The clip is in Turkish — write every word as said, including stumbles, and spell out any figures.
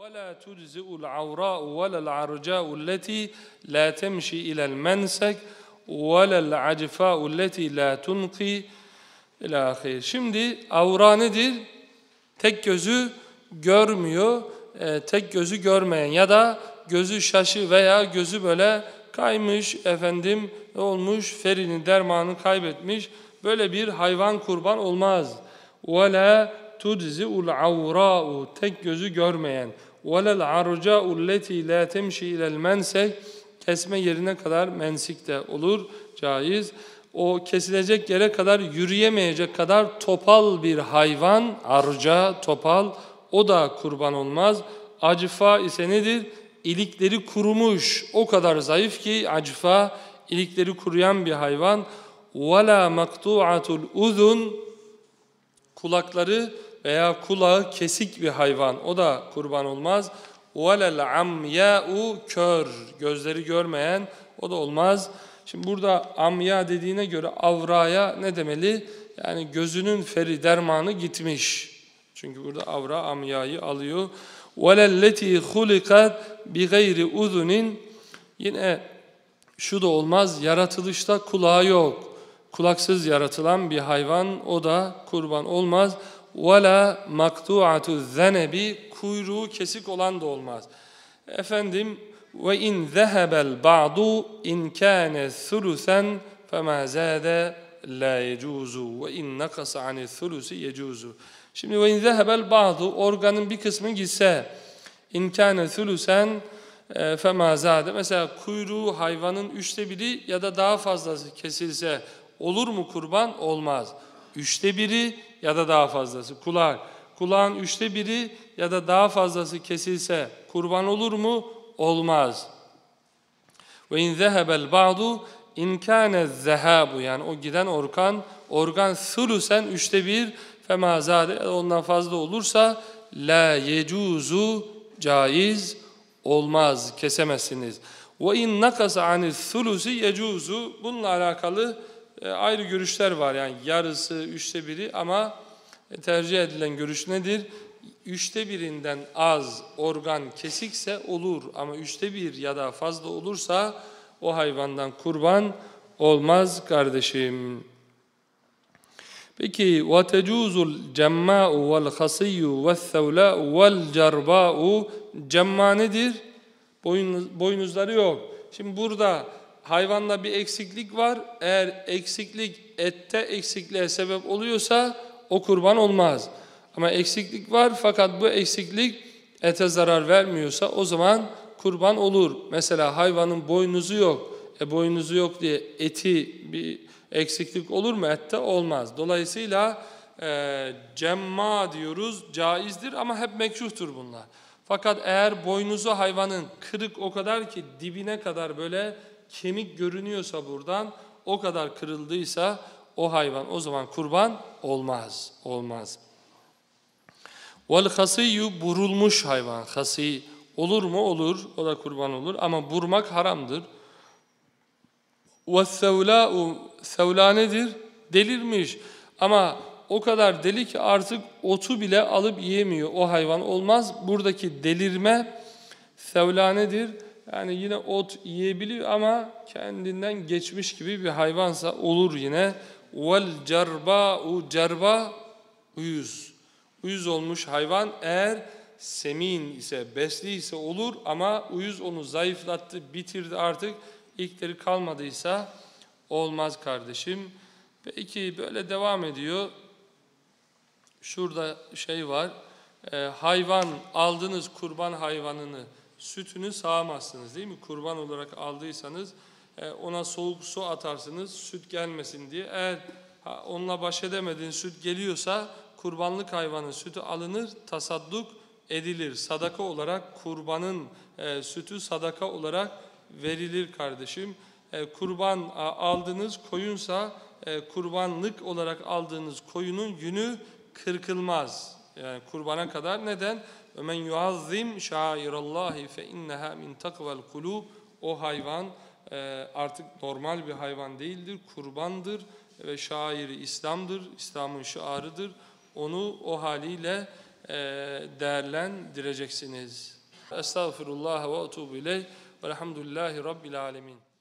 وَلَا تُجْزِئُ الْعَوْرَاءُ وَلَا الْعَرْجَاءُ الَّتِي لَا تَمْشِي إِلَى الْمَنْسَكِ وَلَا الْعَجْفَاءُ الَّتِي لَا تُنْقِي İlâhir. Şimdi avra nedir? Tek gözü görmüyor, e, tek gözü görmeyen ya da gözü şaşı veya gözü böyle kaymış, efendim olmuş, ferini dermanı kaybetmiş, böyle bir hayvan kurban olmaz. وَلَا تُجْزِئُ الْعَوْرَاءُ tek gözü görmeyen وَلَا الْعَرْجَاءُ الَّتِي لَا تَمْشِي إِلَى الْمَنْسَكِ kesme yerine kadar mensik de olur, caiz. O kesilecek yere kadar yürüyemeyecek kadar topal bir hayvan, arca, topal, o da kurban olmaz. Acıfa ise nedir? İlikleri kurumuş, o kadar zayıf ki acıfa, ilikleri kuruyan bir hayvan. وَلَا مَقْطُعَةُ الْاُذُنِ kulakları veya kulağı kesik bir hayvan, o da kurban olmaz. وَلَا الْعَمْيَاءُ kör, gözleri görmeyen, o da olmaz. Şimdi burada amya dediğine göre avraya ne demeli? Yani gözünün feri dermanı gitmiş. Çünkü burada avra amyayı alıyor. وَلَلَّتِي خُلِقَتْ بِغَيْرِ اُذُنٍ yine şu da olmaz, yaratılışta kulağı yok. Kulaksız yaratılan bir hayvan, o da kurban olmaz. وَلَا مَقْتُعَةُ الذَّنَبِ kuyruğu kesik olan da olmaz. Efendim, وَاِنْ ذَهَبَ الْبَعْضُ اِنْ كَانَ ثُلُثًا فَمَا زَادَ لَا يَجُوزُ وَاِنْ نَقَصَ عَنِ الثُّلُثِ يَجُوزُ Şimdi وَاِنْ ذَهَبَ الْبَعْضُ organın bir kısmı gitse اِنْ كَانَ ثُلُثًا فَمَا زَادَ mesela kuyruğu hayvanın üçte biri ya da daha fazlası kesilse olur mu kurban? Olmaz. Üçte biri ya da daha fazlası. Kulak. Kulağın üçte biri ya da daha fazlası kesilse kurban olur mu? Olmaz. وَاِنْ ذَهَبَ الْبَعْضُ اِنْ كَانَ الذَّهَابُ yani o giden organ, organ sulusen üçte bir فَمَا زَادَ ondan fazla olursa la yecuzu caiz olmaz, kesemezsiniz. وَاِنْ نَقَصَ عَنِ الثُّلُسِ yecuzu bununla alakalı e, ayrı görüşler var. Yani yarısı, üçte biri ama e, tercih edilen görüş nedir? Üçte birinden az organ kesikse olur ama üçte bir ya da fazla olursa o hayvandan kurban olmaz kardeşim. Peki وَتَجُوزُ الْجَمَّاءُ وَالْخَصِيُّ وَالثَّوْلَاءُ وَالْجَرْبَاءُ Cemma nedir? Boynuz, boynuzları yok. Şimdi burada hayvanda bir eksiklik var. Eğer eksiklik ette eksikliğe sebep oluyorsa o kurban olmaz. Ama eksiklik var fakat bu eksiklik ete zarar vermiyorsa o zaman kurban olur. Mesela hayvanın boynuzu yok. E boynuzu yok diye eti bir eksiklik olur mu? Ette olmaz. Dolayısıyla e, cemma diyoruz, caizdir ama hep mekruhtur bunlar. Fakat eğer boynuzu hayvanın kırık o kadar ki dibine kadar böyle kemik görünüyorsa buradan o kadar kırıldıysa o hayvan o zaman kurban olmaz. Olmaz. وَالْخَصِيُّ burulmuş hayvan. Hasi olur mu? Olur. O da kurban olur. Ama burmak haramdır. وَالثَّوْلَاءُ Sevla nedir? Delirmiş. Ama o kadar deli ki artık otu bile alıp yiyemiyor. O hayvan olmaz. Buradaki delirme sevla nedir? Yani yine ot yiyebiliyor ama kendinden geçmiş gibi bir hayvansa olur yine. وَالْجَرْبَاءُ Cerba uyuz. Uyuz olmuş hayvan eğer semin ise, besli ise olur ama uyuz onu zayıflattı, bitirdi artık, ilkleri kalmadıysa olmaz kardeşim. Peki böyle devam ediyor. Şurada şey var, e, hayvan aldınız kurban hayvanını, sütünü sağamazsınız değil mi? Kurban olarak aldıysanız e, ona soğuk su atarsınız süt gelmesin diye. Eğer ha, onunla baş edemediğin süt geliyorsa kurbanlık hayvanın sütü alınır, tasadduk edilir. Sadaka olarak kurbanın e, sütü sadaka olarak verilir kardeşim. E, kurban a, aldığınız koyunsa e, kurbanlık olarak aldığınız koyunun yünü kırkılmaz. Yani kurbana kadar. Neden? وَمَنْ يُعَظِّمْ شَعَائِرَ اللّٰهِ فَاِنَّهَا مِنْ تَقْوَى الْقُلُوبِ O hayvan e, artık normal bir hayvan değildir, kurbandır ve şairi İslam'dır, İslam'ın şiarıdır. Onu o haliyle e, değerlendireceksiniz. Estağfirullah ve etûbü ileyh. Velhamdülillahi Rabbil alemin.